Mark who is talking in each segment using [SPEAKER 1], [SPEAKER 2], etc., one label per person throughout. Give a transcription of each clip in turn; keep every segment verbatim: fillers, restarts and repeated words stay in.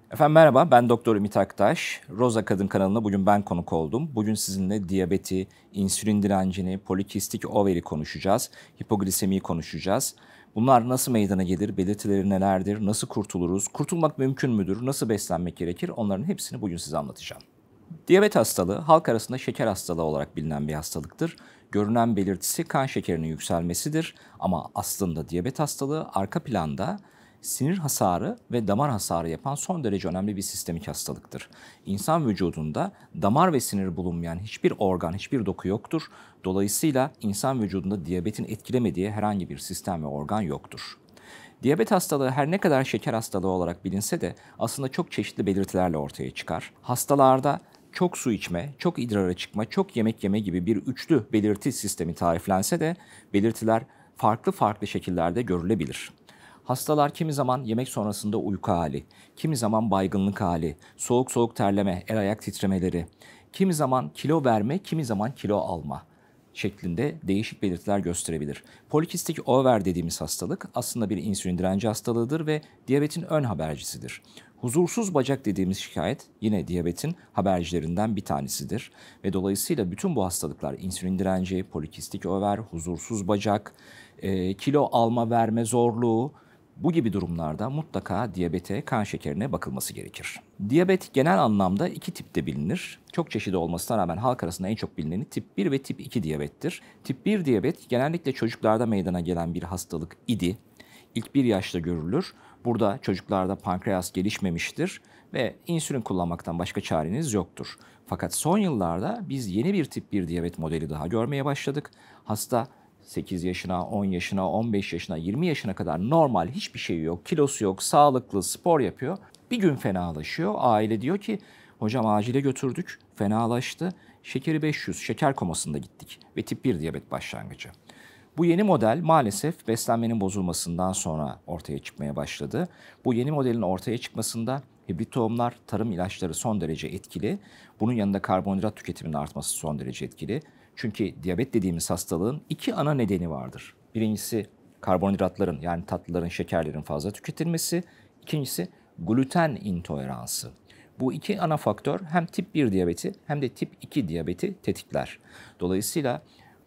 [SPEAKER 1] Efendim merhaba, ben Doktor Ümit Aktaş. Roza Kadın kanalına bugün ben konuk oldum. Bugün sizinle diyabeti, insülin direncini, polikistik overi konuşacağız. Hipoglisemiyi konuşacağız. Bunlar nasıl meydana gelir, belirtileri nelerdir, nasıl kurtuluruz, kurtulmak mümkün müdür, nasıl beslenmek gerekir, onların hepsini bugün size anlatacağım. Diyabet hastalığı halk arasında şeker hastalığı olarak bilinen bir hastalıktır. Görünen belirtisi kan şekerinin yükselmesidir ama aslında diyabet hastalığı arka planda sinir hasarı ve damar hasarı yapan son derece önemli bir sistemik hastalıktır. İnsan vücudunda damar ve sinir bulunmayan hiçbir organ, hiçbir doku yoktur. Dolayısıyla insan vücudunda diyabetin etkilemediği herhangi bir sistem ve organ yoktur. Diyabet hastalığı her ne kadar şeker hastalığı olarak bilinse de aslında çok çeşitli belirtilerle ortaya çıkar. Hastalarda çok su içme, çok idrara çıkma, çok yemek yeme gibi bir üçlü belirti sistemi tariflense de belirtiler farklı farklı şekillerde görülebilir. Hastalar kimi zaman yemek sonrasında uyku hali, kimi zaman baygınlık hali, soğuk soğuk terleme, el ayak titremeleri, kimi zaman kilo verme, kimi zaman kilo alma şeklinde değişik belirtiler gösterebilir. Polikistik over dediğimiz hastalık aslında bir insülin direnci hastalığıdır ve diyabetin ön habercisidir. Huzursuz bacak dediğimiz şikayet yine diyabetin habercilerinden bir tanesidir. Ve dolayısıyla bütün bu hastalıklar insülin direnci, polikistik over, huzursuz bacak, e, kilo alma verme zorluğu, bu gibi durumlarda mutlaka diyabete, kan şekerine bakılması gerekir. Diyabet genel anlamda iki tipte bilinir. Çok çeşitli olmasına rağmen halk arasında en çok bilineni tip bir ve tip iki diyabettir. Tip bir diyabet genellikle çocuklarda meydana gelen bir hastalık idi. İlk bir yaşta görülür. Burada çocuklarda pankreas gelişmemiştir ve insülin kullanmaktan başka çareniz yoktur. Fakat son yıllarda biz yeni bir tip bir diyabet modeli daha görmeye başladık. Hasta sekiz yaşına, on yaşına, on beş yaşına, yirmi yaşına kadar normal, hiçbir şey yok, kilosu yok, sağlıklı, spor yapıyor. Bir gün fenalaşıyor. Aile diyor ki hocam acile götürdük, fenalaştı. Şekeri beş yüz, şeker komasında gittik ve tip bir diyabet başlangıcı. Bu yeni model maalesef beslenmenin bozulmasından sonra ortaya çıkmaya başladı. Bu yeni modelin ortaya çıkmasında hibrit tohumlar, tarım ilaçları son derece etkili. Bunun yanında karbonhidrat tüketiminin artması son derece etkili. Çünkü diyabet dediğimiz hastalığın iki ana nedeni vardır. Birincisi karbonhidratların yani tatlıların, şekerlerin fazla tüketilmesi. İkincisi gluten intoleransı. Bu iki ana faktör hem tip bir diyabeti hem de tip iki diyabeti tetikler. Dolayısıyla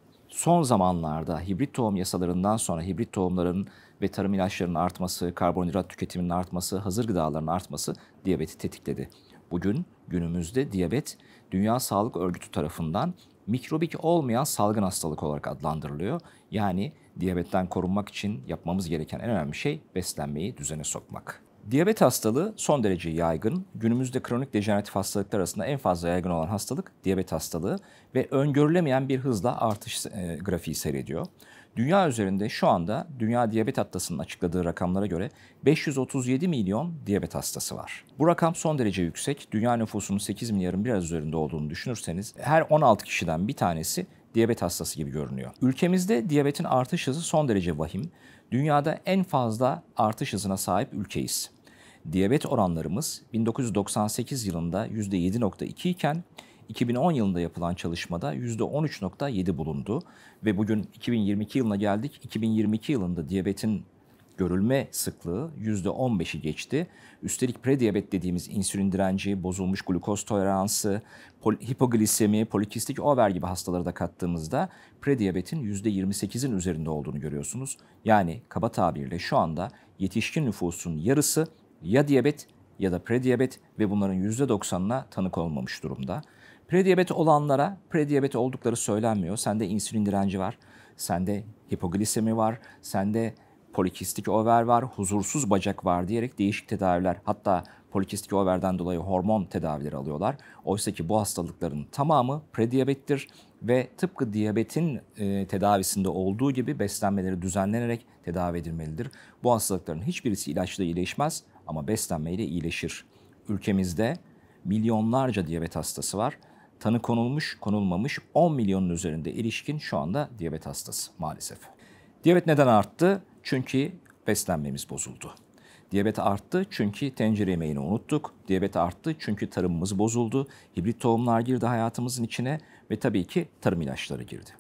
[SPEAKER 1] son zamanlarda hibrit tohum yasalarından sonra hibrit tohumların ve tarım ilaçlarının artması, karbonhidrat tüketiminin artması, hazır gıdaların artması diyabeti tetikledi. Bugün günümüzde diyabet Dünya Sağlık Örgütü tarafından mikrobik olmayan salgın hastalık olarak adlandırılıyor. Yani diyabetten korunmak için yapmamız gereken en önemli şey beslenmeyi düzene sokmak. Diyabet hastalığı son derece yaygın. Günümüzde kronik dejeneratif hastalıklar arasında en fazla yaygın olan hastalık diyabet hastalığı ve öngörülemeyen bir hızla artış e, grafiği seyrediyor. Dünya üzerinde şu anda Dünya Diyabet Atlası'nın açıkladığı rakamlara göre beş yüz otuz yedi milyon diyabet hastası var. Bu rakam son derece yüksek. Dünya nüfusunun sekiz milyarın biraz üzerinde olduğunu düşünürseniz her on altı kişiden bir tanesi diyabet hastası gibi görünüyor. Ülkemizde diyabetin artış hızı son derece vahim. Dünyada en fazla artış hızına sahip ülkeyiz. Diyabet oranlarımız bin dokuz yüz doksan sekiz yılında yüzde yedi nokta iki iken iki bin on yılında yapılan çalışmada yüzde on üç nokta yedi bulundu ve bugün iki bin yirmi iki yılına geldik. iki bin yirmi iki yılında diyabetin görülme sıklığı yüzde on beşi geçti. Üstelik prediyabet dediğimiz insülin direnci, bozulmuş glukoz toleransı, pol hipoglisemi, polikistik over gibi hastaları da kattığımızda prediyabetin yüzde yirmi sekizin üzerinde olduğunu görüyorsunuz. Yani kaba tabirle şu anda yetişkin nüfusun yarısı ya diyabet ya da prediyabet ve bunların yüzde doksanına tanık olmamış durumda. Prediyabet olanlara prediyabet oldukları söylenmiyor. Sende insülin direnci var, sende hipoglisemi var, sende polikistik over var, huzursuz bacak var diyerek değişik tedaviler, hatta polikistik overden dolayı hormon tedavileri alıyorlar. Oysa ki bu hastalıkların tamamı prediyabettir ve tıpkı diyabetin e, tedavisinde olduğu gibi beslenmeleri düzenlenerek tedavi edilmelidir. Bu hastalıkların hiçbirisi ilaçla iyileşmez ama beslenmeyle iyileşir. Ülkemizde milyonlarca diyabet hastası var. Tanı konulmuş, konulmamış on milyonun üzerinde erişkin şu anda diyabet hastası maalesef. Diyabet neden arttı? Çünkü beslenmemiz bozuldu. Diyabet arttı çünkü tencere yemeğini unuttuk. Diyabet arttı çünkü tarımımız bozuldu. Hibrit tohumlar girdi hayatımızın içine ve tabii ki tarım ilaçları girdi.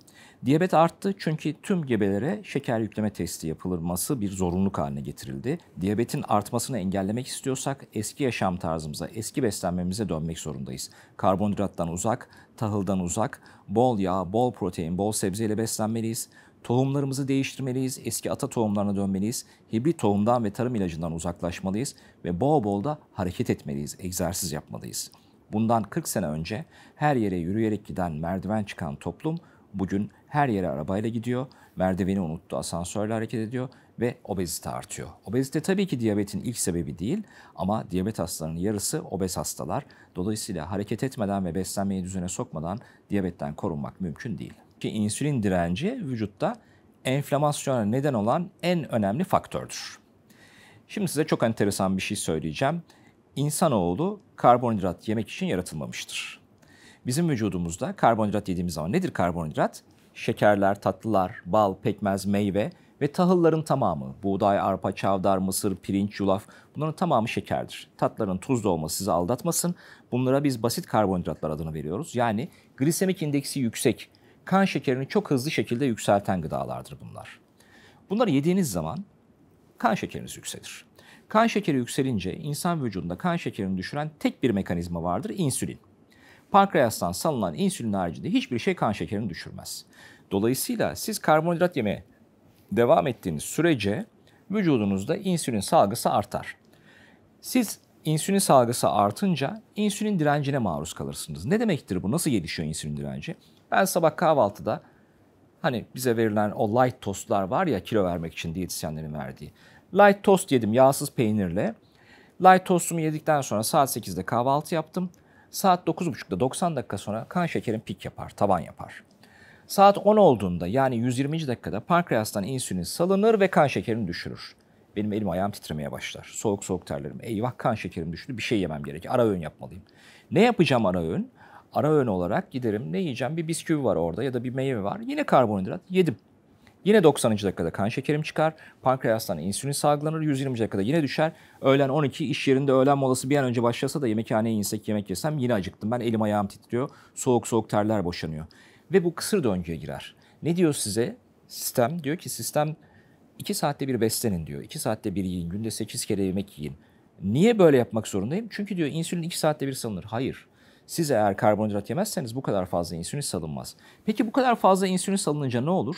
[SPEAKER 1] Diyabet arttı çünkü tüm gebelere şeker yükleme testi yapılması bir zorunluluk haline getirildi. Diyabetin artmasını engellemek istiyorsak eski yaşam tarzımıza, eski beslenmemize dönmek zorundayız. Karbonhidrattan uzak, tahıldan uzak, bol yağ, bol protein, bol sebzeyle beslenmeliyiz. Tohumlarımızı değiştirmeliyiz, eski ata tohumlarına dönmeliyiz, hibrit tohumdan ve tarım ilacından uzaklaşmalıyız ve bol bol da hareket etmeliyiz, egzersiz yapmalıyız. Bundan kırk sene önce her yere yürüyerek giden, merdiven çıkan toplum bugün her yere arabayla gidiyor, merdiveni unuttu, asansörle hareket ediyor ve obezite artıyor. Obezite tabii ki diyabetin ilk sebebi değil ama diyabet hastalarının yarısı obez hastalar. Dolayısıyla hareket etmeden ve beslenmeyi düzene sokmadan diyabetten korunmak mümkün değil. Ki insülin direnci vücutta enflamasyona neden olan en önemli faktördür. Şimdi size çok enteresan bir şey söyleyeceğim. İnsanoğlu karbonhidrat yemek için yaratılmamıştır. Bizim vücudumuzda karbonhidrat yediğimiz zaman nedir karbonhidrat? Şekerler, tatlılar, bal, pekmez, meyve ve tahılların tamamı. Buğday, arpa, çavdar, mısır, pirinç, yulaf bunların tamamı şekerdir. Tatların tuzlu olması sizi aldatmasın. Bunlara biz basit karbonhidratlar adını veriyoruz. Yani glisemik indeksi yüksek, kan şekerini çok hızlı şekilde yükselten gıdalardır bunlar. Bunları yediğiniz zaman kan şekeriniz yükselir. Kan şekeri yükselince insan vücudunda kan şekerini düşüren tek bir mekanizma vardır, insülin. Pankreastan salınan insülin haricinde hiçbir şey kan şekerini düşürmez. Dolayısıyla siz karbonhidrat yemeye devam ettiğiniz sürece vücudunuzda insülin salgısı artar. Siz insülin salgısı artınca insülin direncine maruz kalırsınız. Ne demektir bu? Nasıl gelişiyor insülin direnci? Ben sabah kahvaltıda hani bize verilen o light tostlar var ya kilo vermek için diyetisyenlerin verdiği. Light tost yedim yağsız peynirle. Light tostumu yedikten sonra saat sekizde kahvaltı yaptım. Saat dokuz buçukta doksan dakika sonra kan şekerim pik yapar, tavan yapar. Saat on olduğunda yani yüz yirminci dakikada pankreastan insülin salınır ve kan şekerini düşürür. Benim elim ayağım titremeye başlar. Soğuk soğuk terlerim. Eyvah kan şekerim düştü, bir şey yemem gerek. Ara öğün yapmalıyım. Ne yapacağım ara öğün? Ara öğün olarak giderim. Ne yiyeceğim? Bir bisküvi var orada ya da bir meyve var. Yine karbonhidrat yedim. Yine doksanıncı dakikada kan şekerim çıkar. Pankreastan insülin salgılanır. yüz yirminci dakikada yine düşer. Öğlen on iki iş yerinde öğlen molası bir an önce başlasa da yemekhaneye insek yemek yesem yine acıktım. Ben elim ayağım titriyor. Soğuk soğuk terler boşanıyor. Ve bu kısır döngüye girer. Ne diyor size? Sistem diyor ki sistem iki saatte bir beslenin diyor. iki saatte bir yiyin. Günde sekiz kere yemek yiyin. Niye böyle yapmak zorundayım? Çünkü diyor insülin iki saatte bir salınır. Hayır. Siz eğer karbonhidrat yemezseniz bu kadar fazla insülin salınmaz. Peki bu kadar fazla insülin salınınca ne olur?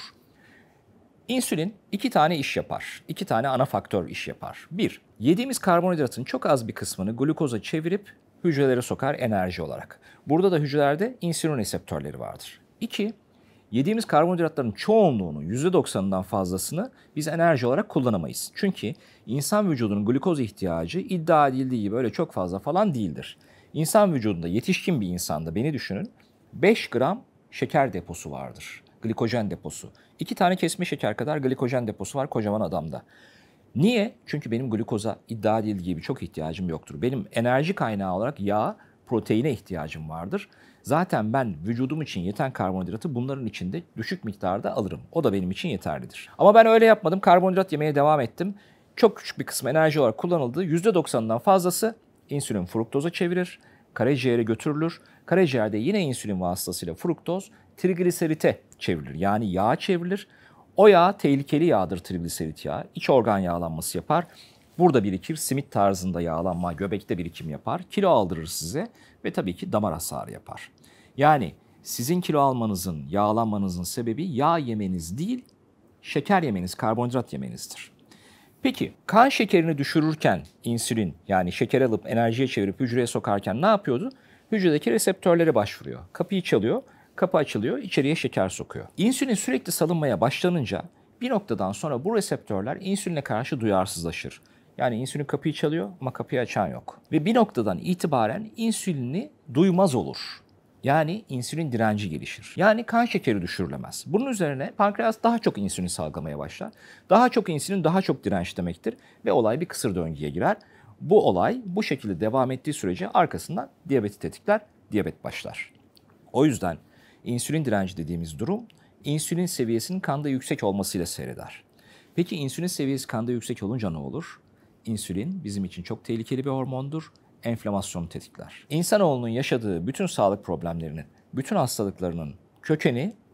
[SPEAKER 1] İnsülin iki tane iş yapar. İki tane ana faktör iş yapar. Bir, yediğimiz karbonhidratın çok az bir kısmını glukoza çevirip hücrelere sokar enerji olarak. Burada da hücrelerde insülin reseptörleri vardır. İki, yediğimiz karbonhidratların çoğunluğunu, yüzde doksanından fazlasını biz enerji olarak kullanamayız. Çünkü insan vücudunun glukoz ihtiyacı iddia edildiği gibi öyle çok fazla falan değildir. İnsan vücudunda yetişkin bir insanda beni düşünün beş gram şeker deposu vardır. Glikojen deposu. İki tane kesme şeker kadar glikojen deposu var kocaman adamda. Niye? Çünkü benim glukoza iddia edildiği gibi çok ihtiyacım yoktur. Benim enerji kaynağı olarak yağ, proteine ihtiyacım vardır. Zaten ben vücudum için yeten karbonhidratı bunların içinde düşük miktarda alırım. O da benim için yeterlidir. Ama ben öyle yapmadım. Karbonhidrat yemeye devam ettim. Çok küçük bir kısmı enerji olarak kullanıldı. yüzde doksanından fazlası insülin fruktoza çevirir. Karaciğere götürülür. Karaciğerde yine insülin vasıtasıyla fruktoz trigliserite çevrilir. Yani yağa çevrilir. O yağ tehlikeli yağdır, trigliserit yağı. İç organ yağlanması yapar. Burada birikir, simit tarzında yağlanma, göbekte birikim yapar. Kilo aldırır size ve tabii ki damar hasarı yapar. Yani sizin kilo almanızın, yağlanmanızın sebebi yağ yemeniz değil, şeker yemeniz, karbonhidrat yemenizdir. Peki kan şekerini düşürürken insülin yani şeker alıp enerjiye çevirip hücreye sokarken ne yapıyordu? Hücredeki reseptörlere başvuruyor. Kapıyı çalıyor, kapı açılıyor, içeriye şeker sokuyor. İnsülin sürekli salınmaya başlanınca bir noktadan sonra bu reseptörler insüline karşı duyarsızlaşır. Yani insülin kapıyı çalıyor ama kapıyı açan yok. Ve bir noktadan itibaren insülini duymaz olur. Yani insülin direnci gelişir. Yani kan şekeri düşürülemez. Bunun üzerine pankreas daha çok insülin salgılamaya başlar. Daha çok insülin daha çok direnç demektir ve olay bir kısır döngüye girer. Bu olay bu şekilde devam ettiği sürece arkasından diyabeti tetikler, diyabet başlar. O yüzden insülin direnci dediğimiz durum insülin seviyesinin kanda yüksek olmasıyla seyreder. Peki insülin seviyesi kanda yüksek olunca ne olur? İnsülin bizim için çok tehlikeli bir hormondur. Enflamasyonu tetikler. İnsanoğlunun yaşadığı bütün sağlık problemlerinin, bütün hastalıklarının kökeni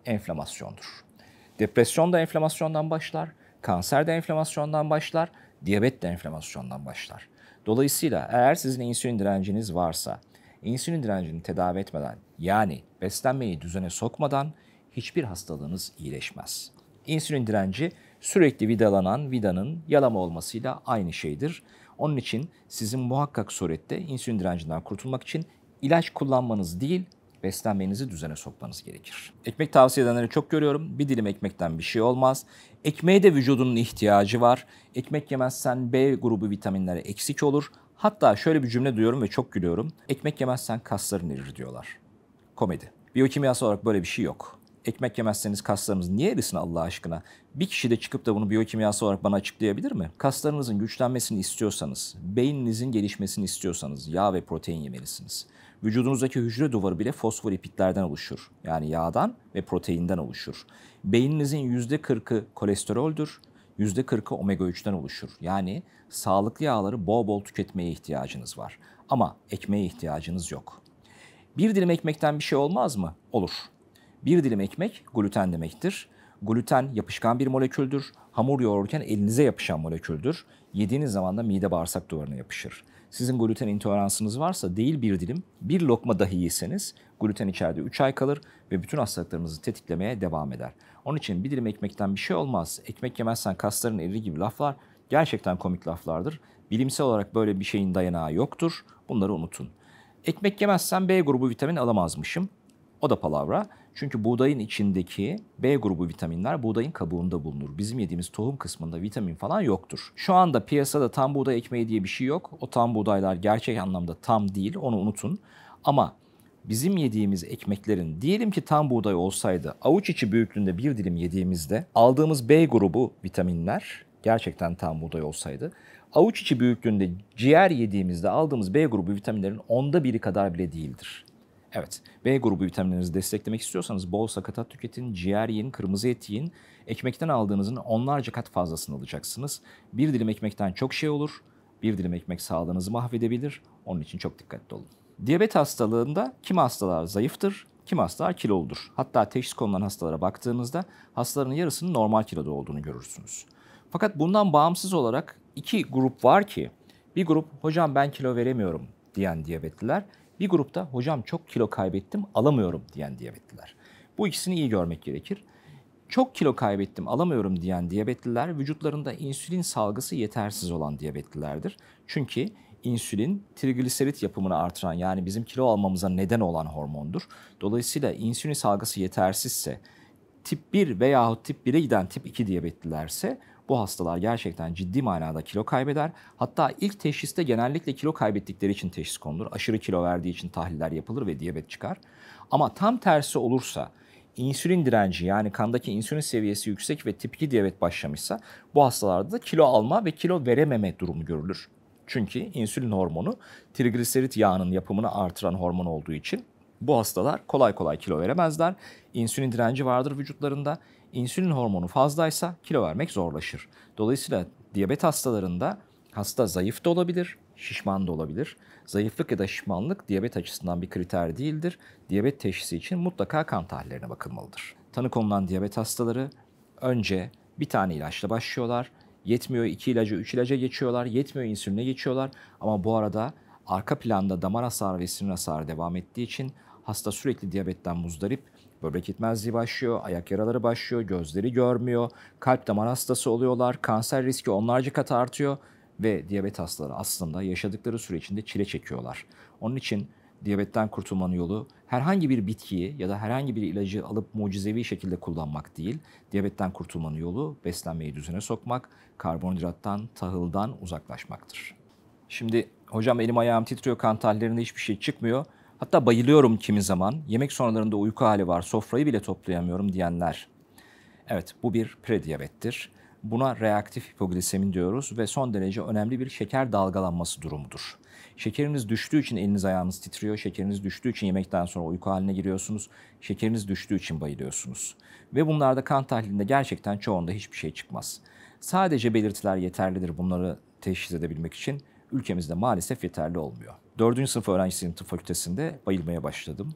[SPEAKER 1] enflamasyondur. Depresyon da enflamasyondan başlar, kanser de enflamasyondan başlar, diyabet de enflamasyondan başlar. Dolayısıyla eğer sizin insülin direnciniz varsa, insülin direncini tedavi etmeden, yani beslenmeyi düzene sokmadan hiçbir hastalığınız iyileşmez. İnsülin direnci sürekli vidalanan vidanın yalama olmasıyla aynı şeydir. Onun için sizin muhakkak surette insülin direncinden kurtulmak için ilaç kullanmanız değil, beslenmenizi düzene sokmanız gerekir. Ekmek tavsiye edenleri çok görüyorum. Bir dilim ekmekten bir şey olmaz. Ekmeğe de vücudunun ihtiyacı var. Ekmek yemezsen B grubu vitaminleri eksik olur. Hatta şöyle bir cümle duyuyorum ve çok gülüyorum. Ekmek yemezsen kasların erir diyorlar. Komedi. Biyokimyasal olarak böyle bir şey yok. Ekmek yemezseniz kaslarınız niye erisin Allah aşkına? Bir kişi de çıkıp da bunu biyokimyasal olarak bana açıklayabilir mi? Kaslarınızın güçlenmesini istiyorsanız, beyninizin gelişmesini istiyorsanız yağ ve protein yemelisiniz. Vücudunuzdaki hücre duvarı bile fosfolipitlerden oluşur. Yani yağdan ve proteinden oluşur. Beyninizin yüzde kırkı kolesteroldür, yüzde kırkı omega üçten oluşur. Yani sağlıklı yağları bol bol tüketmeye ihtiyacınız var. Ama ekmeğe ihtiyacınız yok. Bir dilim ekmekten bir şey olmaz mı? Olur. Bir dilim ekmek gluten demektir. Gluten yapışkan bir moleküldür. Hamur yoğururken elinize yapışan moleküldür. Yediğiniz zaman da mide bağırsak duvarına yapışır. Sizin gluten intoleransınız varsa değil bir dilim, bir lokma dahi yeseniz gluten içeride üç ay kalır ve bütün hastalıklarınızı tetiklemeye devam eder. Onun için bir dilim ekmekten bir şey olmaz. Ekmek yemezsen kasların erir gibi laflar gerçekten komik laflardır. Bilimsel olarak böyle bir şeyin dayanağı yoktur. Bunları unutun. Ekmek yemezsen B grubu vitamin alamazmışım. O da palavra. Çünkü buğdayın içindeki B grubu vitaminler buğdayın kabuğunda bulunur. Bizim yediğimiz tohum kısmında vitamin falan yoktur. Şu anda piyasada tam buğday ekmeği diye bir şey yok. O tam buğdaylar gerçek anlamda tam değil, onu unutun. Ama bizim yediğimiz ekmeklerin diyelim ki tam buğday olsaydı avuç içi büyüklüğünde bir dilim yediğimizde aldığımız B grubu vitaminler gerçekten tam buğday olsaydı avuç içi büyüklüğünde ciğer yediğimizde aldığımız B grubu vitaminlerin onda biri kadar bile değildir. Evet, B grubu vitaminlerinizi desteklemek istiyorsanız bol sakatat tüketin, ciğer yiyin, kırmızı et yiyin. Ekmekten aldığınızın onlarca kat fazlasını alacaksınız. Bir dilim ekmekten çok şey olur. Bir dilim ekmek sağlığınızı mahvedebilir. Onun için çok dikkatli olun. Diyabet hastalığında kimi hastalar zayıftır, kimi hastalar kiloludur. Hatta teşhis konulan hastalara baktığınızda hastaların yarısının normal kiloda olduğunu görürsünüz. Fakat bundan bağımsız olarak iki grup var ki, bir grup hocam ben kilo veremiyorum diyen diyabetliler, bir grupta hocam çok kilo kaybettim alamıyorum diyen diyabetliler. Bu ikisini iyi görmek gerekir. Çok kilo kaybettim alamıyorum diyen diyabetliler vücutlarında insülin salgısı yetersiz olan diyabetlilerdir. Çünkü insülin trigliserit yapımını artıran yani bizim kilo almamıza neden olan hormondur. Dolayısıyla insülin salgısı yetersizse tip bir veyahut tip bire giden tip iki diyabetlilerse bu hastalar gerçekten ciddi manada kilo kaybeder. Hatta ilk teşhiste genellikle kilo kaybettikleri için teşhis konulur. Aşırı kilo verdiği için tahliller yapılır ve diyabet çıkar. Ama tam tersi olursa insülin direnci yani kandaki insülin seviyesi yüksek ve tip iki diyabet başlamışsa bu hastalarda da kilo alma ve kilo verememe durumu görülür. Çünkü insülin hormonu trigliserit yağının yapımını artıran hormon olduğu için bu hastalar kolay kolay kilo veremezler. İnsülin direnci vardır vücutlarında. İnsülin hormonu fazlaysa kilo vermek zorlaşır. Dolayısıyla diyabet hastalarında hasta zayıf da olabilir, şişman da olabilir. Zayıflık ya da şişmanlık diyabet açısından bir kriter değildir. Diyabet teşhisi için mutlaka kan tahlillerine bakılmalıdır. Tanı konulan diyabet hastaları önce bir tane ilaçla başlıyorlar. Yetmiyor iki ilaca, üç ilaca geçiyorlar. Yetmiyor insüline geçiyorlar. Ama bu arada arka planda damar hasarı ve sinir hasarı devam ettiği için hasta sürekli diyabetten muzdarip, böbrek yetmezliği başlıyor, ayak yaraları başlıyor, gözleri görmüyor, kalp damar hastası oluyorlar, kanser riski onlarca kat artıyor ve diyabet hastaları aslında yaşadıkları süre içinde çile çekiyorlar. Onun için diyabetten kurtulmanın yolu herhangi bir bitkiyi ya da herhangi bir ilacı alıp mucizevi şekilde kullanmak değil, diyabetten kurtulmanın yolu beslenmeyi düzene sokmak, karbonhidrattan, tahıldan uzaklaşmaktır. Şimdi hocam elim ayağım titriyor, kan tahlillerinde hiçbir şey çıkmıyor. Hatta bayılıyorum kimi zaman, yemek sonralarında uyku hali var, sofrayı bile toplayamıyorum diyenler. Evet, bu bir prediyabettir. Buna reaktif hipoglisemi diyoruz ve son derece önemli bir şeker dalgalanması durumudur. Şekeriniz düştüğü için eliniz ayağınız titriyor, şekeriniz düştüğü için yemekten sonra uyku haline giriyorsunuz, şekeriniz düştüğü için bayılıyorsunuz. Ve bunlarda kan tahlilinde gerçekten çoğunda hiçbir şey çıkmaz. Sadece belirtiler yeterlidir bunları teşhis edebilmek için. Ülkemizde maalesef yeterli olmuyor. Dördüncü sınıf öğrencisiyim tıp fakültesinde bayılmaya başladım.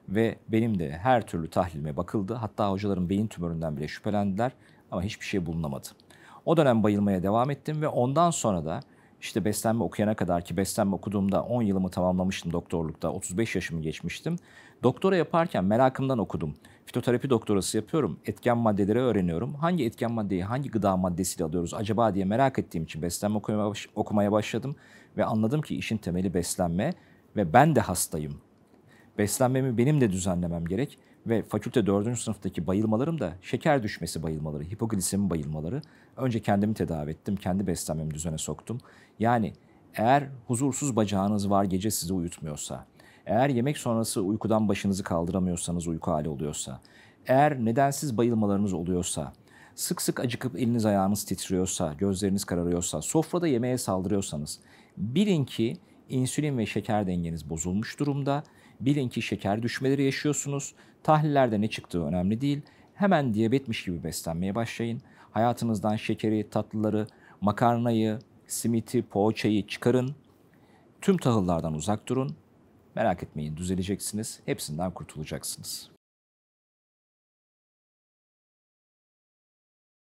[SPEAKER 1] Ve benim de her türlü tahlilime bakıldı. Hatta hocaların beyin tümöründen bile şüphelendiler ama hiçbir şey bulunamadı. O dönem bayılmaya devam ettim ve ondan sonra da işte beslenme okuyana kadar, ki beslenme okuduğumda on yılımı tamamlamıştım doktorlukta, otuz beş yaşımı geçmiştim. Doktora yaparken merakımdan okudum. Fitoterapi doktorası yapıyorum, etken maddeleri öğreniyorum. Hangi etken maddeyi hangi gıda maddesiyle alıyoruz acaba diye merak ettiğim için beslenme okumaya baş- okumaya başladım. Ve anladım ki işin temeli beslenme ve ben de hastayım. Beslenmemi benim de düzenlemem gerek ve fakülte dördüncü sınıftaki bayılmalarım da şeker düşmesi bayılmaları, hipoglisemi bayılmaları. Önce kendimi tedavi ettim, kendi beslenmemi düzene soktum. Yani eğer huzursuz bacağınız var, gece sizi uyutmuyorsa, eğer yemek sonrası uykudan başınızı kaldıramıyorsanız, uyku hali oluyorsa, eğer nedensiz bayılmalarınız oluyorsa, sık sık acıkıp eliniz ayağınız titriyorsa, gözleriniz kararıyorsa, sofrada yemeğe saldırıyorsanız, bilin ki insülin ve şeker dengeniz bozulmuş durumda. Bilin ki şeker düşmeleri yaşıyorsunuz. Tahlillerde ne çıktığı önemli değil. Hemen diyabetmiş gibi beslenmeye başlayın. Hayatınızdan şekeri, tatlıları, makarnayı, simiti, poğaçayı çıkarın. Tüm tahıllardan uzak durun. Merak etmeyin, düzeleceksiniz. Hepsinden kurtulacaksınız.